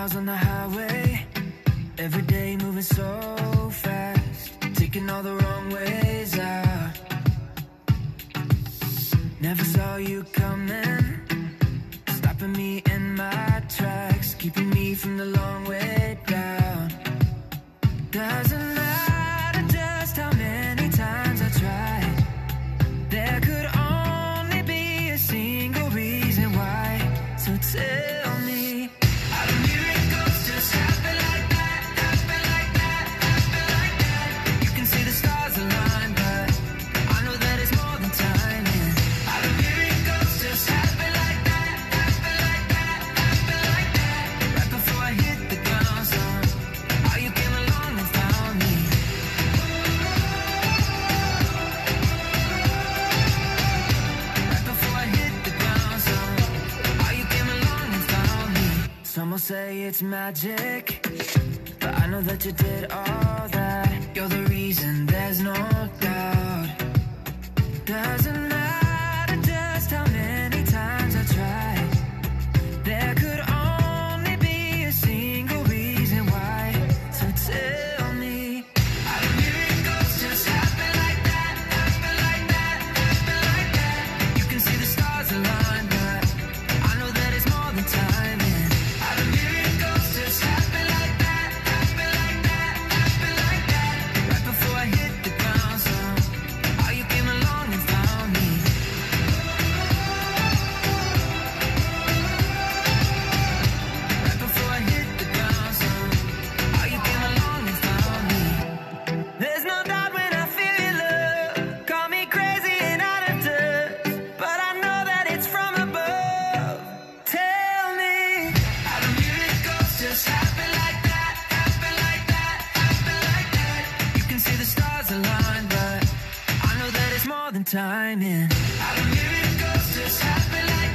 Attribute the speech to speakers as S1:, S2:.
S1: miles on the highway, every day moving so fast, taking all the wrong ways out. Never saw you coming, stopping me in my tracks, keeping me from the long way down. Doesn't matter just how many times I tried, there could only be a single reason why. So tell me, how do miracles just happen like that, happen like that, happen like that? You can see the stars align, but I know that it's more than timing. How do miracles just happen like that, happen like that, happen like that? Right before I hit the ground, son, how you came along and found me. Right before I hit the ground, son, how you came along and found me. Some will say it's magic, but I know that you did all that. You're the reason, there's no doubt. Doesn't matter just how many times I tried, there could only be a single reason why. So tell me, how do miracles just happen like that, happen like that, happen like that? You can see the stars align, but I know that it's more than timing. How do miracles just happen like that, happen like that, happen like that? Right before I hit the ground, son, how you came along and found me. Right before I hit the ground, son, how you came along and found me. There's no doubt when I feel your love, call me crazy and out of touch, but I know that it's from above. Tell me, how do miracles just happen like that, happen like that, happen like that? You can see the stars align, but I know that it's more than timing. How do miracles just happen like